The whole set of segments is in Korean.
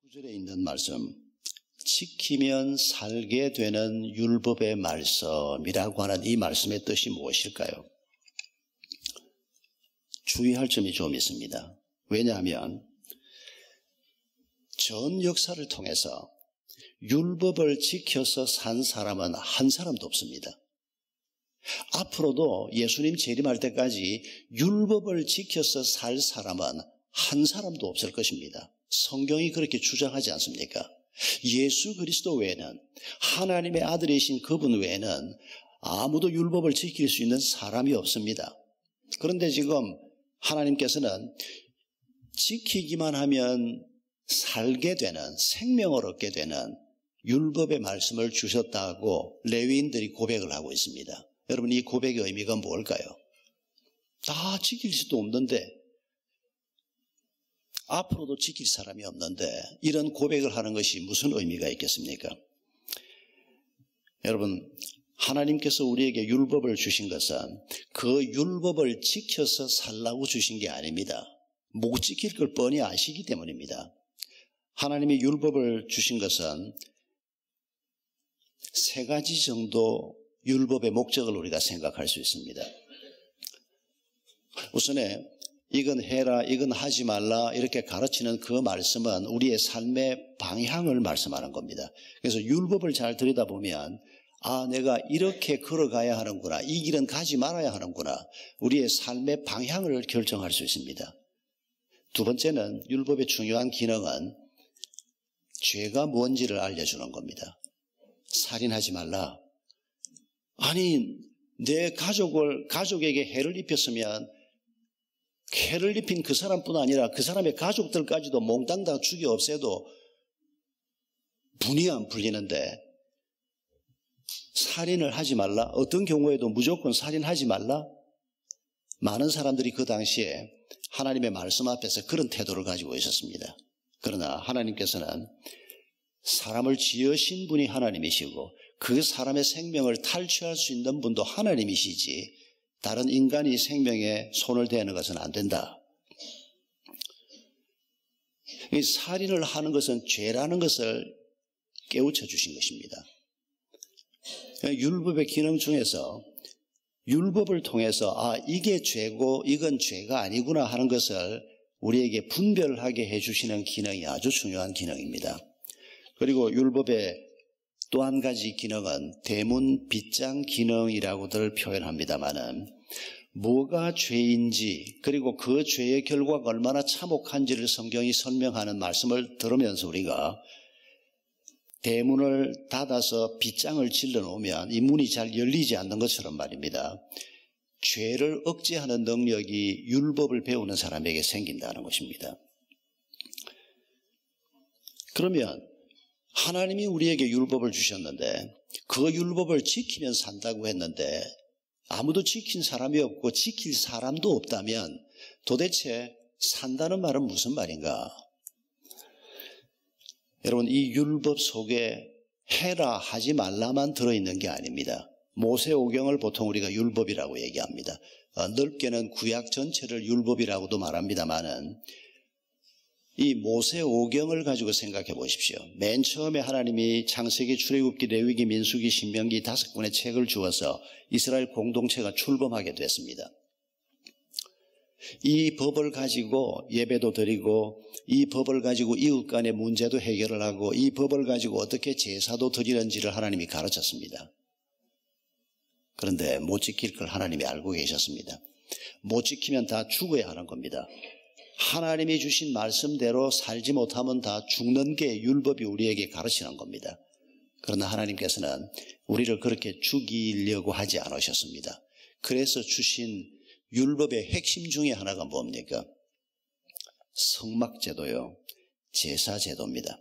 9절에 있는 말씀, 지키면 살게 되는 율법의 말씀이라고 하는 이 말씀의 뜻이 무엇일까요? 주의할 점이 좀 있습니다. 왜냐하면 전 역사를 통해서 율법을 지켜서 산 사람은 한 사람도 없습니다. 앞으로도 예수님 재림할 때까지 율법을 지켜서 살 사람은 한 사람도 없을 것입니다. 성경이 그렇게 주장하지 않습니까? 예수 그리스도 외에는, 하나님의 아들이신 그분 외에는 아무도 율법을 지킬 수 있는 사람이 없습니다. 그런데 지금 하나님께서는 지키기만 하면 살게 되는, 생명을 얻게 되는 율법의 말씀을 주셨다고 레위인들이 고백을 하고 있습니다. 여러분, 이 고백의 의미가 뭘까요? 다 지킬 수도 없는데, 앞으로도 지킬 사람이 없는데 이런 고백을 하는 것이 무슨 의미가 있겠습니까? 여러분, 하나님께서 우리에게 율법을 주신 것은 그 율법을 지켜서 살라고 주신 게 아닙니다. 못 지킬 걸 뻔히 아시기 때문입니다. 하나님이 율법을 주신 것은 세 가지 정도 율법의 목적을 우리가 생각할 수 있습니다. 우선에 이건 해라, 이건 하지 말라 이렇게 가르치는 그 말씀은 우리의 삶의 방향을 말씀하는 겁니다. 그래서 율법을 잘 들여다보면 내가 이렇게 걸어가야 하는구나, 이 길은 가지 말아야 하는구나, 우리의 삶의 방향을 결정할 수 있습니다. 두 번째는 율법의 중요한 기능은 죄가 뭔지를 알려주는 겁니다. 살인하지 말라. 아니, 내 가족에게 해를 입혔으면 해를 입힌 그 사람뿐 아니라 그 사람의 가족들까지도 몽땅 다 죽여 없애도 분이 안 풀리는데 살인을 하지 말라? 어떤 경우에도 무조건 살인하지 말라? 많은 사람들이 그 당시에 하나님의 말씀 앞에서 그런 태도를 가지고 있었습니다. 그러나 하나님께서는 사람을 지으신 분이 하나님이시고 그 사람의 생명을 탈취할 수 있는 분도 하나님이시지 다른 인간이 생명에 손을 대는 것은 안 된다. 이 살인을 하는 것은 죄라는 것을 깨우쳐 주신 것입니다. 율법의 기능 중에서 율법을 통해서 이게 죄고 이건 죄가 아니구나 하는 것을 우리에게 분별하게 해주시는 기능이 아주 중요한 기능입니다. 그리고 율법의 또 한 가지 기능은 대문 빗장 기능이라고들 표현합니다마는 뭐가 죄인지 그리고 그 죄의 결과가 얼마나 참혹한지를 성경이 설명하는 말씀을 들으면서 우리가 대문을 닫아서 빗장을 질러 놓으면 이 문이 잘 열리지 않는 것처럼 말입니다. 죄를 억제하는 능력이 율법을 배우는 사람에게 생긴다는 것입니다. 그러면 하나님이 우리에게 율법을 주셨는데 그 율법을 지키면 산다고 했는데 아무도 지킨 사람이 없고 지킬 사람도 없다면 도대체 산다는 말은 무슨 말인가? 여러분, 이 율법 속에 해라 하지 말라만 들어있는 게 아닙니다. 모세오경을 보통 우리가 율법이라고 얘기합니다. 넓게는 구약 전체를 율법이라고도 말합니다마는 이 모세오경을 가지고 생각해 보십시오. 맨 처음에 하나님이 창세기, 출애굽기, 레위기, 민수기, 신명기 5권의 책을 주어서 이스라엘 공동체가 출범하게 됐습니다. 이 법을 가지고 예배도 드리고 이 법을 가지고 이웃 간의 문제도 해결을 하고 이 법을 가지고 어떻게 제사도 드리는지를 하나님이 가르쳤습니다. 그런데 못 지킬 걸 하나님이 알고 계셨습니다. 못 지키면 다 죽어야 하는 겁니다. 하나님이 주신 말씀대로 살지 못하면 다 죽는 게 율법이 우리에게 가르치는 겁니다. 그러나 하나님께서는 우리를 그렇게 죽이려고 하지 않으셨습니다. 그래서 주신 율법의 핵심 중에 하나가 뭡니까? 성막제도요, 제사제도입니다.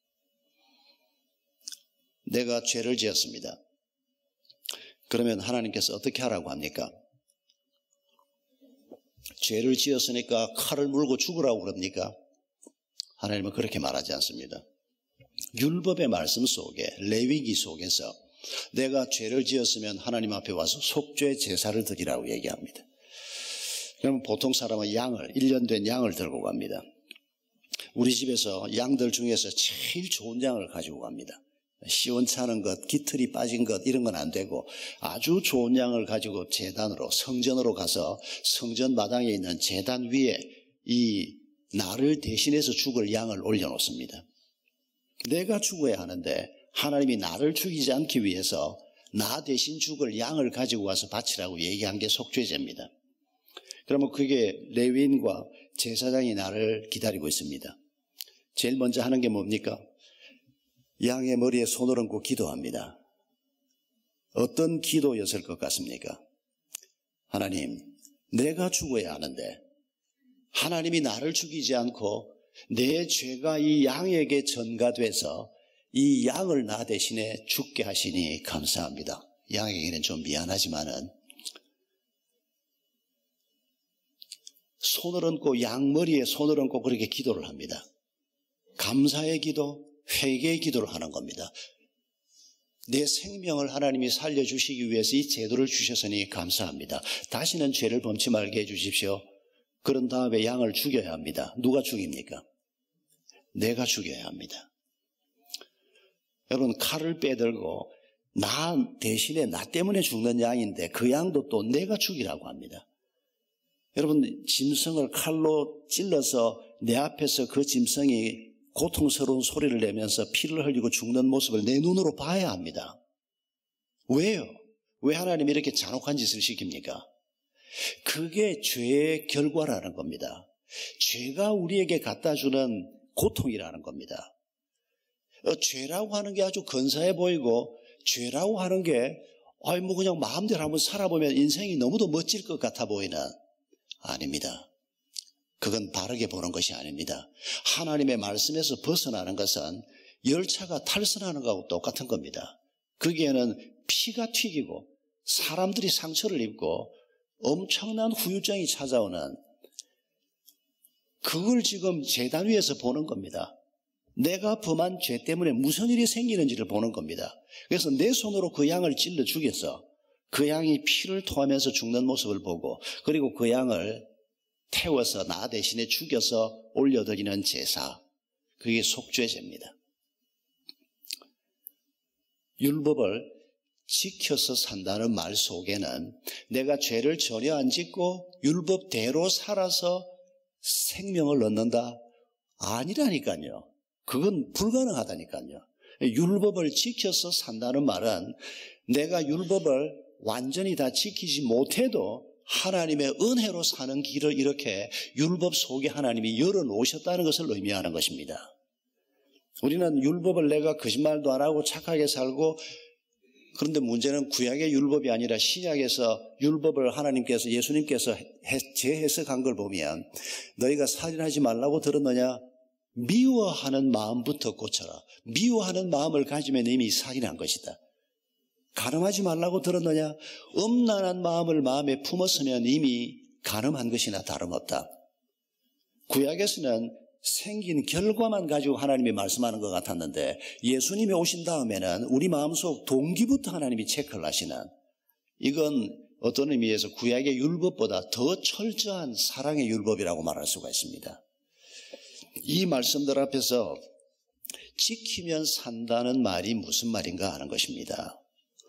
내가 죄를 지었습니다. 그러면 하나님께서 어떻게 하라고 합니까? 죄를 지었으니까 칼을 물고 죽으라고 그럽니까? 하나님은 그렇게 말하지 않습니다. 율법의 말씀 속에, 레위기 속에서 내가 죄를 지었으면 하나님 앞에 와서 속죄 제사를 드리라고 얘기합니다. 그러면 보통 사람은 1년 된 양을 들고 갑니다. 우리 집에서 양들 중에서 제일 좋은 양을 가지고 갑니다. 시원찮은 것, 깃털이 빠진 것 이런 건 안 되고 아주 좋은 양을 가지고 제단으로 성전으로 가서 성전 마당에 있는 제단 위에 이 나를 대신해서 죽을 양을 올려놓습니다. 내가 죽어야 하는데 하나님이 나를 죽이지 않기 위해서 나 대신 죽을 양을 가지고 와서 바치라고 얘기한 게 속죄제입니다. 그러면 그게 레위인과 제사장이 나를 기다리고 있습니다. 제일 먼저 하는 게 뭡니까? 양의 머리에 손을 얹고 기도합니다. 어떤 기도였을 것 같습니까? 하나님, 내가 죽어야 하는데 하나님이 나를 죽이지 않고 내 죄가 이 양에게 전가돼서 이 양을 나 대신에 죽게 하시니 감사합니다. 양에게는 좀 미안하지만은 손을 얹고 양 머리에 손을 얹고 그렇게 기도를 합니다. 감사의 기도, 회개의 기도를 하는 겁니다. 내 생명을 하나님이 살려주시기 위해서 이 제도를 주셨으니 감사합니다. 다시는 죄를 범치 말게 해주십시오. 그런 다음에 양을 죽여야 합니다. 누가 죽입니까? 내가 죽여야 합니다. 여러분, 칼을 빼들고 나 대신에 나 때문에 죽는 양인데 그 양도 또 내가 죽이라고 합니다. 여러분, 짐승을 칼로 찔러서 내 앞에서 그 짐승이 고통스러운 소리를 내면서 피를 흘리고 죽는 모습을 내 눈으로 봐야 합니다. 왜요? 왜 하나님이 이렇게 잔혹한 짓을 시킵니까? 그게 죄의 결과라는 겁니다. 죄가 우리에게 갖다주는 고통이라는 겁니다. 죄라고 하는 게 아주 근사해 보이고 죄라고 하는 게 그냥 마음대로 한번 살아보면 인생이 너무도 멋질 것 같아 보이는, 아닙니다. 그건 바르게 보는 것이 아닙니다. 하나님의 말씀에서 벗어나는 것은 열차가 탈선하는 것하고 똑같은 겁니다. 거기에는 피가 튀기고 사람들이 상처를 입고 엄청난 후유증이 찾아오는, 그걸 지금 제단 위에서 보는 겁니다. 내가 범한 죄 때문에 무슨 일이 생기는지를 보는 겁니다. 그래서 내 손으로 그 양을 찔러 죽여서 그 양이 피를 토하면서 죽는 모습을 보고, 그리고 그 양을 태워서 나 대신에 죽여서 올려드리는 제사, 그게 속죄제입니다. 율법을 지켜서 산다는 말 속에는 내가 죄를 전혀 안 짓고 율법대로 살아서 생명을 얻는다? 아니라니까요. 그건 불가능하다니까요. 율법을 지켜서 산다는 말은 내가 율법을 완전히 다 지키지 못해도 하나님의 은혜로 사는 길을 이렇게 율법 속에 하나님이 열어놓으셨다는 것을 의미하는 것입니다. 우리는 율법을 내가 거짓말도 안 하고 착하게 살고, 그런데 문제는 구약의 율법이 아니라 신약에서 율법을 하나님께서, 예수님께서 재해석한 걸 보면 너희가 살인하지 말라고 들었느냐? 미워하는 마음부터 고쳐라. 미워하는 마음을 가지면 이미 살인한 것이다. 간음하지 말라고 들었느냐? 음란한 마음을 마음에 품었으면 이미 간음한 것이나 다름없다. 구약에서는 생긴 결과만 가지고 하나님이 말씀하는 것 같았는데 예수님이 오신 다음에는 우리 마음속 동기부터 하나님이 체크를 하시는, 이건 어떤 의미에서 구약의 율법보다 더 철저한 사랑의 율법이라고 말할 수가 있습니다. 이 말씀들 앞에서 지키면 산다는 말이 무슨 말인가 하는 것입니다.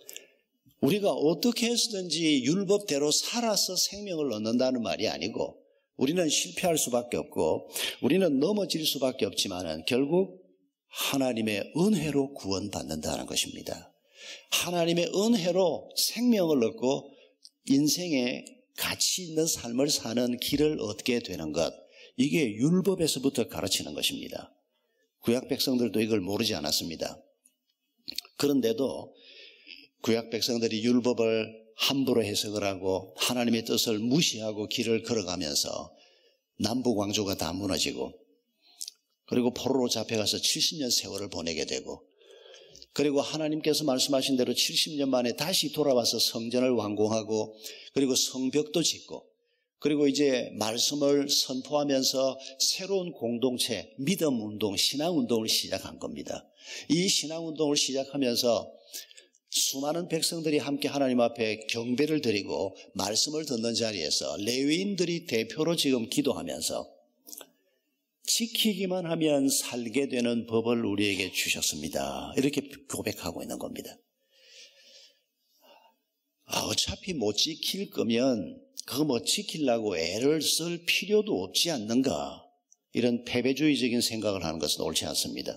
우리가 어떻게 해서든지 율법대로 살아서 생명을 얻는다는 말이 아니고, 우리는 실패할 수밖에 없고 우리는 넘어질 수밖에 없지만 결국 하나님의 은혜로 구원받는다는 것입니다. 하나님의 은혜로 생명을 얻고 인생에 가치 있는 삶을 사는 길을 얻게 되는 것, 이게 율법에서부터 가르치는 것입니다. 구약 백성들도 이걸 모르지 않았습니다. 그런데도 구약 백성들이 율법을 함부로 해석을 하고 하나님의 뜻을 무시하고 길을 걸어가면서 남북왕조가 다 무너지고, 그리고 포로로 잡혀가서 70년 세월을 보내게 되고, 그리고 하나님께서 말씀하신 대로 70년 만에 다시 돌아와서 성전을 완공하고, 그리고 성벽도 짓고, 그리고 이제 말씀을 선포하면서 새로운 공동체, 믿음운동, 신앙운동을 시작한 겁니다. 이 신앙운동을 시작하면서 수많은 백성들이 함께 하나님 앞에 경배를 드리고 말씀을 듣는 자리에서 레위인들이 대표로 지금 기도하면서 지키기만 하면 살게 되는 법을 우리에게 주셨습니다. 이렇게 고백하고 있는 겁니다. 어차피 못 지킬 거면 그거 뭐 지키려고 애를 쓸 필요도 없지 않는가, 이런 패배주의적인 생각을 하는 것은 옳지 않습니다.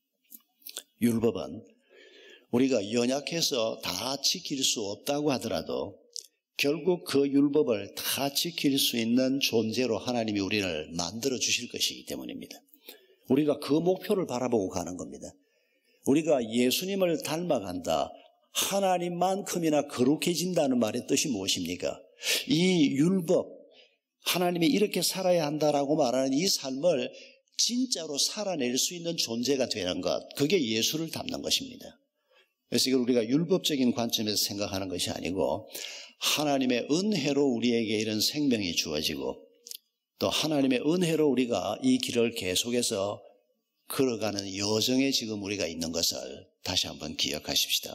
율법은 우리가 연약해서 다 지킬 수 없다고 하더라도 결국 그 율법을 다 지킬 수 있는 존재로 하나님이 우리를 만들어 주실 것이기 때문입니다. 우리가 그 목표를 바라보고 가는 겁니다. 우리가 예수님을 닮아간다, 하나님만큼이나 거룩해진다는 말의 뜻이 무엇입니까? 이 율법, 하나님이 이렇게 살아야 한다라고 말하는 이 삶을 진짜로 살아낼 수 있는 존재가 되는 것, 그게 예수를 닮는 것입니다. 그래서 이걸 우리가 율법적인 관점에서 생각하는 것이 아니고 하나님의 은혜로 우리에게 이런 생명이 주어지고 또 하나님의 은혜로 우리가 이 길을 계속해서 걸어가는 여정에 지금 우리가 있는 것을 다시 한번 기억하십시다.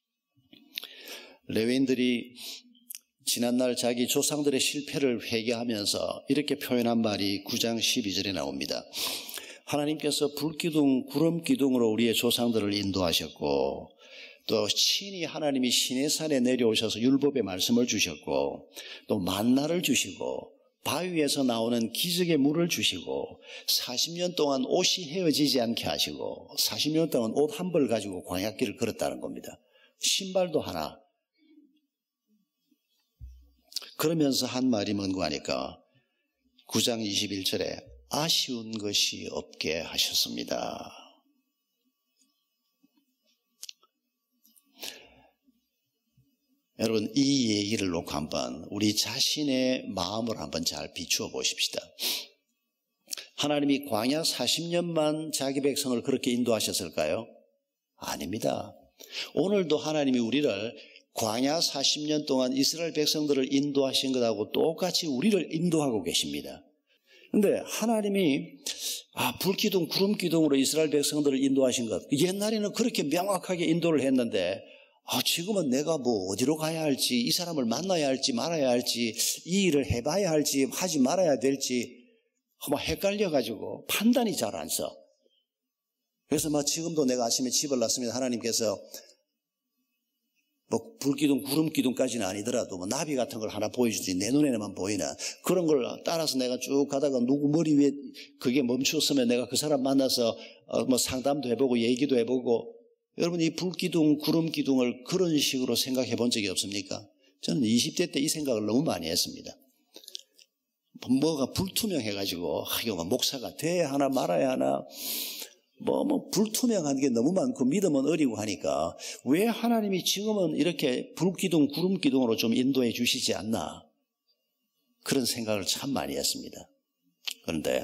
레위인들이 지난날 자기 조상들의 실패를 회개하면서 이렇게 표현한 말이 9장 12절에 나옵니다. 하나님께서 불기둥, 구름기둥으로 우리의 조상들을 인도하셨고 또 친히 하나님이 시내산에 내려오셔서 율법의 말씀을 주셨고 또 만나를 주시고 바위에서 나오는 기적의 물을 주시고 40년 동안 옷이 헤어지지 않게 하시고 40년 동안 옷 한 벌 가지고 광야길을 걸었다는 겁니다. 신발도 하나. 그러면서 한 말이 뭔가 하니까 9장 21절에 아쉬운 것이 없게 하셨습니다. 여러분, 이 얘기를 놓고 한번 우리 자신의 마음을 한번 잘 비추어 보십시다. 하나님이 광야 40년만 자기 백성을 그렇게 인도하셨을까요? 아닙니다. 오늘도 하나님이 우리를 광야 40년 동안 이스라엘 백성들을 인도하신 것하고 똑같이 우리를 인도하고 계십니다. 그런데 하나님이 불기둥, 구름기둥으로 이스라엘 백성들을 인도하신 것, 옛날에는 그렇게 명확하게 인도를 했는데 지금은 내가 뭐 어디로 가야 할지, 이 사람을 만나야 할지 말아야 할지, 이 일을 해봐야 할지 하지 말아야 될지 막 헷갈려가지고 판단이 잘 안 서. 그래서 지금도 내가 아침에 집을 났습니다. 하나님께서 불기둥, 구름기둥까지는 아니더라도 나비 같은 걸 하나 보여주지, 내 눈에만 보이나 그런 걸 따라서 내가 쭉 가다가 누구 머리 위에 그게 멈추었으면 내가 그 사람 만나서 상담도 해보고 얘기도 해보고. 여러분, 이 불기둥, 구름기둥을 그런 식으로 생각해 본 적이 없습니까? 저는 20대 때 이 생각을 너무 많이 했습니다. 뭐가 불투명해가지고 이거 목사가 돼야 하나 말아야 하나, 불투명한 게 너무 많고 믿음은 어리고 하니까 왜 하나님이 지금은 이렇게 불기둥, 구름기둥으로 좀 인도해 주시지 않나, 그런 생각을 참 많이 했습니다. 그런데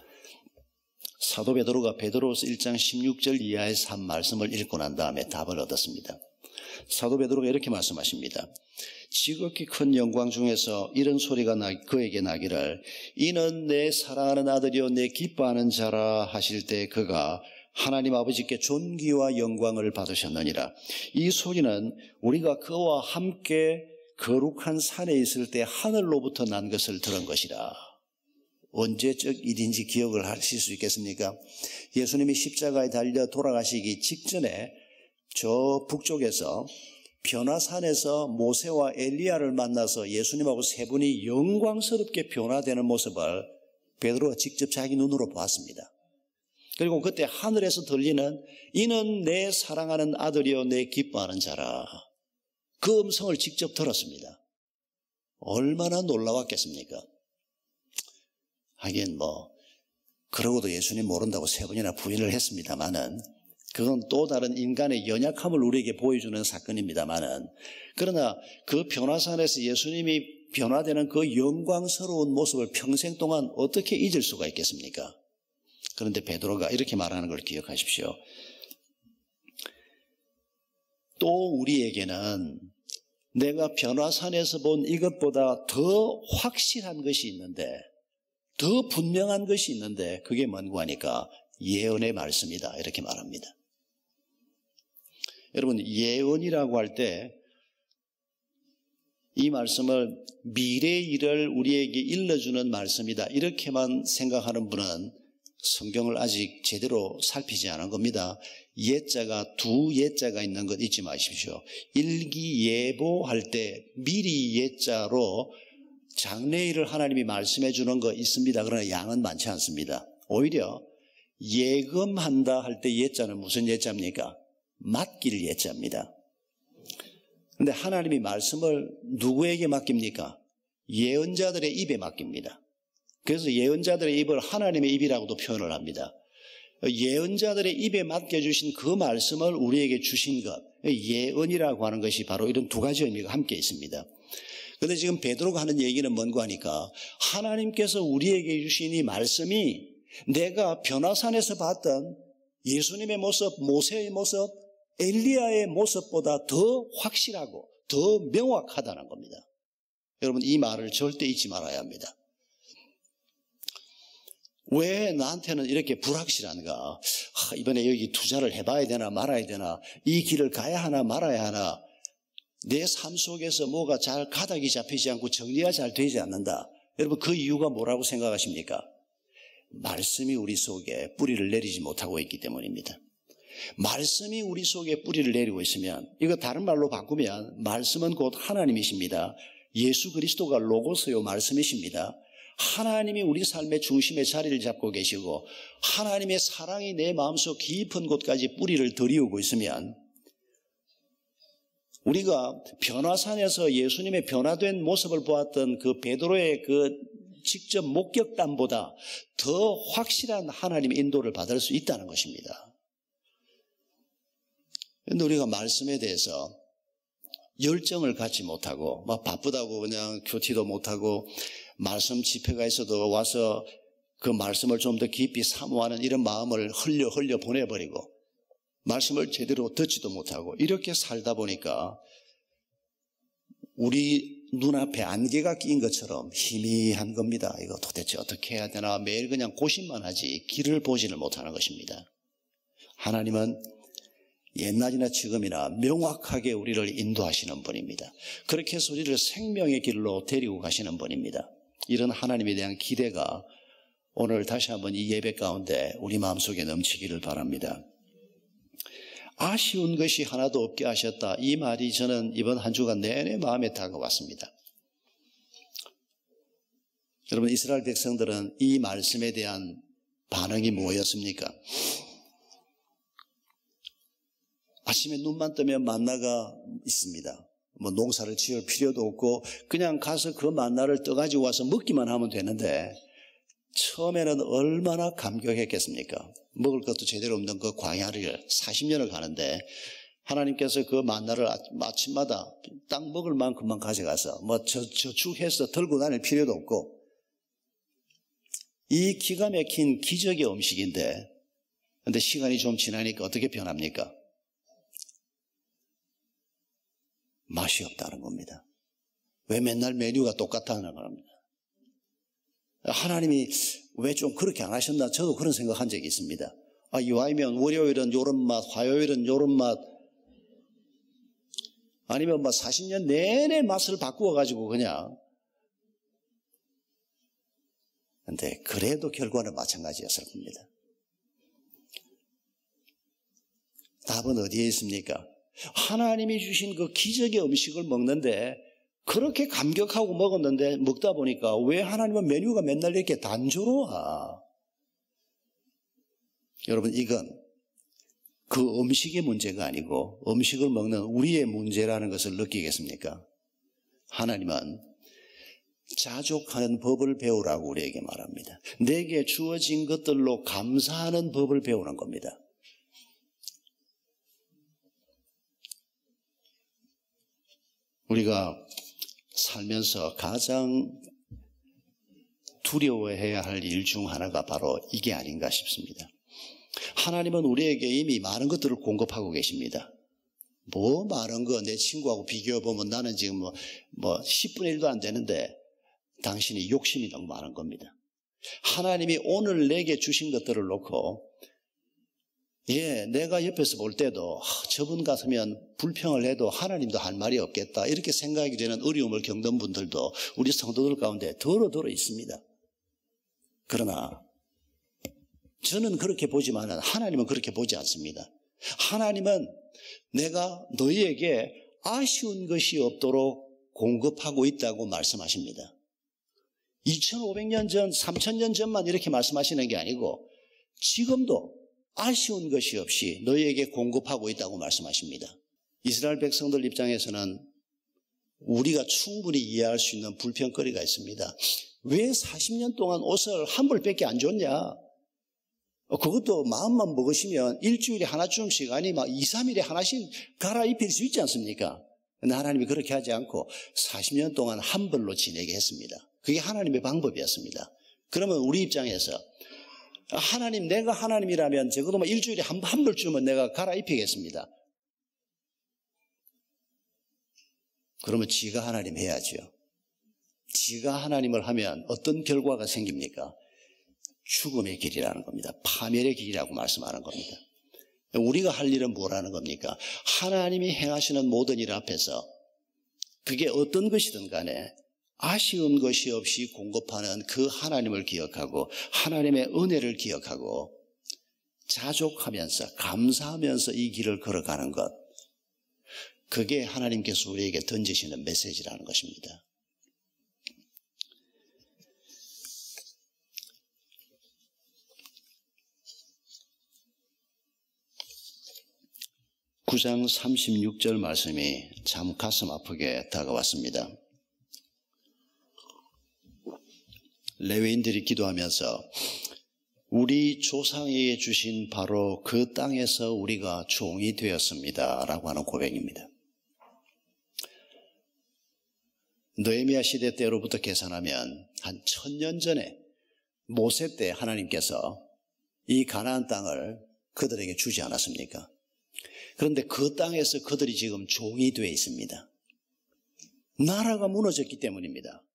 사도 베드로가 베드로서 1장 16절 이하에서 한 말씀을 읽고 난 다음에 답을 얻었습니다. 사도 베드로가 이렇게 말씀하십니다. 지극히 큰 영광 중에서 이런 소리가 그에게 나기를 이는 내 사랑하는 아들이요 내 기뻐하는 자라 하실 때 그가 하나님 아버지께 존귀와 영광을 받으셨느니라. 이 소리는 우리가 그와 함께 거룩한 산에 있을 때 하늘로부터 난 것을 들은 것이라. 언제적 일인지 기억을 하실 수 있겠습니까? 예수님이 십자가에 달려 돌아가시기 직전에 저 북쪽에서 변화산에서 모세와 엘리야를 만나서 예수님하고 세 분이 영광스럽게 변화되는 모습을 베드로가 직접 자기 눈으로 보았습니다. 그리고 그때 하늘에서 들리는 이는 내 사랑하는 아들이요 내 기뻐하는 자라, 그 음성을 직접 들었습니다. 얼마나 놀라웠겠습니까? 하긴 그러고도 예수님 모른다고 세 번이나 부인을 했습니다마는 그건 또 다른 인간의 연약함을 우리에게 보여주는 사건입니다마는, 그러나 그 변화산에서 예수님이 변화되는 그 영광스러운 모습을 평생 동안 어떻게 잊을 수가 있겠습니까? 그런데 베드로가 이렇게 말하는 걸 기억하십시오. 또 우리에게는 내가 변화산에서 본 이것보다 더 확실한 것이 있는데, 더 분명한 것이 있는데 그게 뭔가 하니까 예언의 말씀이다, 이렇게 말합니다. 여러분, 예언이라고 할 때 이 말씀을 미래의 일을 우리에게 일러주는 말씀이다, 이렇게만 생각하는 분은 성경을 아직 제대로 살피지 않은 겁니다. 예자가 두 예자가 있는 것 잊지 마십시오. 일기예보할 때 미리 예자로 장래일을 하나님이 말씀해 주는 거 있습니다. 그러나 양은 많지 않습니다. 오히려 예금한다 할 때 예자는 무슨 예자입니까? 맡길 예자입니다. 그런데 하나님이 말씀을 누구에게 맡깁니까? 예언자들의 입에 맡깁니다. 그래서 예언자들의 입을 하나님의 입이라고도 표현을 합니다. 예언자들의 입에 맡겨주신 그 말씀을 우리에게 주신 것, 예언이라고 하는 것이 바로 이런 두 가지 의미가 함께 있습니다. 그런데 지금 베드로가 하는 얘기는 뭔가 하니까 하나님께서 우리에게 주신 이 말씀이 내가 변화산에서 봤던 예수님의 모습, 모세의 모습, 엘리야의 모습보다 더 확실하고 더 명확하다는 겁니다. 여러분 이 말을 절대 잊지 말아야 합니다. 왜 나한테는 이렇게 불확실한가? 이번에 여기 투자를 해봐야 되나 말아야 되나? 이 길을 가야 하나 말아야 하나? 내 삶 속에서 뭐가 잘 가닥이 잡히지 않고 정리가 잘 되지 않는다. 여러분 그 이유가 뭐라고 생각하십니까? 말씀이 우리 속에 뿌리를 내리지 못하고 있기 때문입니다. 말씀이 우리 속에 뿌리를 내리고 있으면, 이거 다른 말로 바꾸면 말씀은 곧 하나님이십니다. 예수 그리스도가 로고스요 말씀이십니다. 하나님이 우리 삶의 중심에 자리를 잡고 계시고 하나님의 사랑이 내 마음속 깊은 곳까지 뿌리를 들이우고 있으면 우리가 변화산에서 예수님의 변화된 모습을 보았던 그 베드로의 그 직접 목격담보다 더 확실한 하나님의 인도를 받을 수 있다는 것입니다. 그런데 우리가 말씀에 대해서 열정을 갖지 못하고 막 바쁘다고 그냥 큐티도 못하고 말씀 집회가 있어도 와서 그 말씀을 좀 더 깊이 사모하는 이런 마음을 흘려 보내버리고 말씀을 제대로 듣지도 못하고 이렇게 살다 보니까 우리 눈앞에 안개가 낀 것처럼 희미한 겁니다. 이거 도대체 어떻게 해야 되나 매일 그냥 고심만 하지 길을 보지를 못하는 것입니다. 하나님은 옛날이나 지금이나 명확하게 우리를 인도하시는 분입니다. 그렇게 해서 우리를 생명의 길로 데리고 가시는 분입니다. 이런 하나님에 대한 기대가 오늘 다시 한번 이 예배 가운데 우리 마음속에 넘치기를 바랍니다. 아쉬운 것이 하나도 없게 하셨다. 이 말이 저는 이번 한 주간 내내 마음에 다가왔습니다. 여러분 이스라엘 백성들은 이 말씀에 대한 반응이 뭐였습니까? 아침에 눈만 뜨면 만나가 있습니다. 뭐 농사를 지을 필요도 없고 그냥 가서 그 만나를 떠가지고 와서 먹기만 하면 되는데 처음에는 얼마나 감격했겠습니까? 먹을 것도 제대로 없는 그 광야를 40년을 가는데 하나님께서 그 만나를 아침마다 딱 먹을 만큼만 가져가서 뭐 저축해서 들고 다닐 필요도 없고 이 기가 막힌 기적의 음식인데 근데 시간이 좀 지나니까 어떻게 변합니까? 맛이 없다는 겁니다. 왜 맨날 메뉴가 똑같다는 겁니다. 하나님이 왜 좀 그렇게 안 하셨나 저도 그런 생각한 적이 있습니다. 이왕이면 월요일은 요런 맛, 화요일은 요런 맛 아니면 40년 내내 맛을 바꾸어가지고 그냥 근데 그래도 결과는 마찬가지였을 겁니다. 답은 어디에 있습니까? 하나님이 주신 그 기적의 음식을 먹는데 그렇게 감격하고 먹었는데 먹다 보니까 왜 하나님은 메뉴가 맨날 이렇게 단조로워? 여러분 이건 그 음식의 문제가 아니고 음식을 먹는 우리의 문제라는 것을 느끼겠습니까? 하나님은 자족하는 법을 배우라고 우리에게 말합니다. 내게 주어진 것들로 감사하는 법을 배우는 겁니다. 우리가 살면서 가장 두려워해야 할 일 중 하나가 바로 이게 아닌가 싶습니다. 하나님은 우리에게 이미 많은 것들을 공급하고 계십니다. 뭐 많은 거 내 친구하고 비교해보면 나는 지금 뭐 10분의 1도 안 되는데 당신이 욕심이 너무 많은 겁니다. 하나님이 오늘 내게 주신 것들을 놓고 내가 옆에서 볼 때도 저분 같으면 불평을 해도 하나님도 할 말이 없겠다 이렇게 생각이 되는 어려움을 겪는 분들도 우리 성도들 가운데 더러 있습니다. 그러나 저는 그렇게 보지만은 하나님은 그렇게 보지 않습니다. 하나님은 내가 너희에게 아쉬운 것이 없도록 공급하고 있다고 말씀하십니다. 2500년 전, 3000년 전만 이렇게 말씀하시는 게 아니고 지금도 아쉬운 것이 없이 너희에게 공급하고 있다고 말씀하십니다. 이스라엘 백성들 입장에서는 우리가 충분히 이해할 수 있는 불평거리가 있습니다. 왜 40년 동안 옷을 한 벌밖에 안 줬냐? 그것도 마음만 먹으시면 일주일에 하나쯤씩 아니 막 2, 3일에 하나씩 갈아입힐 수 있지 않습니까? 근데 하나님이 그렇게 하지 않고 40년 동안 한 벌로 지내게 했습니다. 그게 하나님의 방법이었습니다. 그러면 우리 입장에서 하나님, 내가 하나님이라면 적어도 일주일에 한 벌쯤은 내가 갈아입히겠습니다. 그러면 지가 하나님 해야죠. 지가 하나님을 하면 어떤 결과가 생깁니까? 죽음의 길이라는 겁니다. 파멸의 길이라고 말씀하는 겁니다. 우리가 할 일은 뭐라는 겁니까? 하나님이 행하시는 모든 일 앞에서 그게 어떤 것이든 간에 아쉬운 것이 없이 공급하는 그 하나님을 기억하고 하나님의 은혜를 기억하고 자족하면서 감사하면서 이 길을 걸어가는 것, 그게 하나님께서 우리에게 던지시는 메시지라는 것입니다. (9장 36절) 말씀이 참 가슴 아프게 다가왔습니다. 레위인들이 기도하면서 우리 조상에게 주신 바로 그 땅에서 우리가 종이 되었습니다 라고 하는 고백입니다. 느헤미야 시대 때로부터 계산하면 한 1000년 전에 모세 때 하나님께서 이 가나안 땅을 그들에게 주지 않았습니까? 그런데 그 땅에서 그들이 지금 종이 되어 있습니다. 나라가 무너졌기 때문입니다.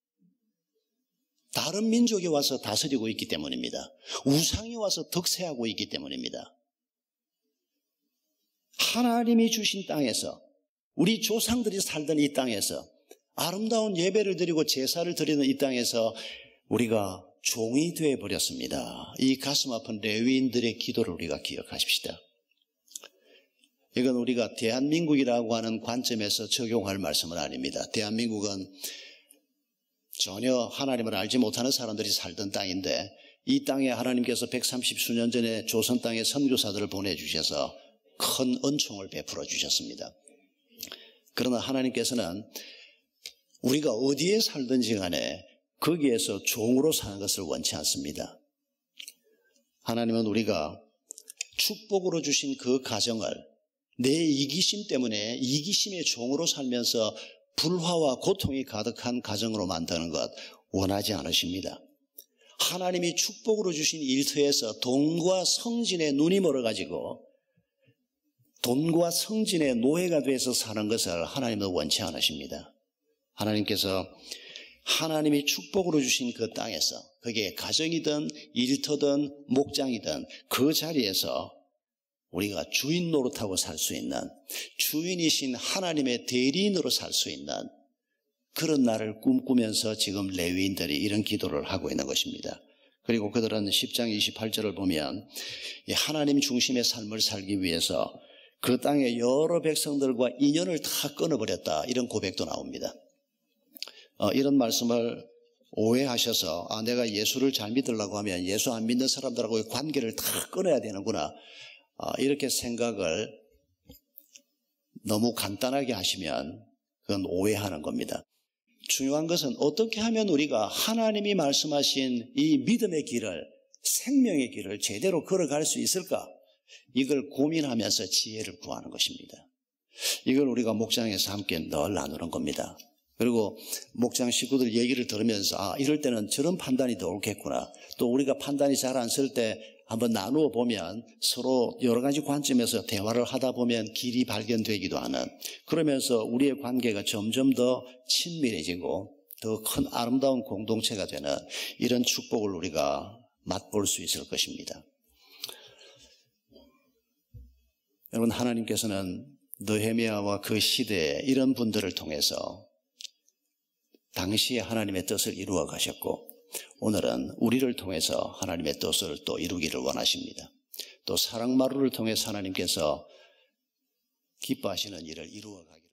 다른 민족이 와서 다스리고 있기 때문입니다. 우상이 와서 득세하고 있기 때문입니다. 하나님이 주신 땅에서, 우리 조상들이 살던 이 땅에서, 아름다운 예배를 드리고 제사를 드리는 이 땅에서 우리가 종이 되어버렸습니다. 이 가슴 아픈 레위인들의 기도를 우리가 기억하십시다. 이건 우리가 대한민국이라고 하는 관점에서 적용할 말씀은 아닙니다. 대한민국은 전혀 하나님을 알지 못하는 사람들이 살던 땅인데 이 땅에 하나님께서 130수년 전에 조선 땅에 선교사들을 보내주셔서 큰 은총을 베풀어 주셨습니다. 그러나 하나님께서는 우리가 어디에 살든지 간에 거기에서 종으로 사는 것을 원치 않습니다. 하나님은 우리가 축복으로 주신 그 가정을 내 이기심 때문에 이기심의 종으로 살면서 불화와 고통이 가득한 가정으로 만드는 것 원하지 않으십니다. 하나님이 축복으로 주신 일터에서 돈과 성진의 눈이 멀어가지고 돈과 성진의 노예가 돼서 사는 것을 하나님은 원치 않으십니다. 하나님께서 하나님이 축복으로 주신 그 땅에서, 그게 가정이든 일터든 목장이든 그 자리에서 우리가 주인 노릇하고 살 수 있는, 주인이신 하나님의 대리인으로 살 수 있는 그런 날을 꿈꾸면서 지금 레위인들이 이런 기도를 하고 있는 것입니다. 그리고 그들은 10장 28절을 보면 하나님 중심의 삶을 살기 위해서 그 땅의 여러 백성들과 인연을 다 끊어버렸다, 이런 고백도 나옵니다. 이런 말씀을 오해하셔서 내가 예수를 잘 믿으려고 하면 예수 안 믿는 사람들하고의 관계를 다 끊어야 되는구나, 이렇게 생각을 너무 간단하게 하시면 그건 오해하는 겁니다. 중요한 것은 어떻게 하면 우리가 하나님이 말씀하신 이 믿음의 길을, 생명의 길을 제대로 걸어갈 수 있을까? 이걸 고민하면서 지혜를 구하는 것입니다. 이걸 우리가 목장에서 함께 늘 나누는 겁니다. 그리고 목장 식구들 얘기를 들으면서 이럴 때는 저런 판단이 더 옳겠구나, 또 우리가 판단이 잘 안 쓸 때 한번 나누어 보면 서로 여러 가지 관점에서 대화를 하다 보면 길이 발견되기도 하는, 그러면서 우리의 관계가 점점 더 친밀해지고 더 큰 아름다운 공동체가 되는 이런 축복을 우리가 맛볼 수 있을 것입니다. 여러분, 하나님께서는 느헤미야와 그 시대에 이런 분들을 통해서 당시에 하나님의 뜻을 이루어 가셨고 오늘은 우리를 통해서 하나님의 뜻을 또 이루기를 원하십니다. 또 사랑마루를 통해서 하나님께서 기뻐하시는 일을 이루어 가기를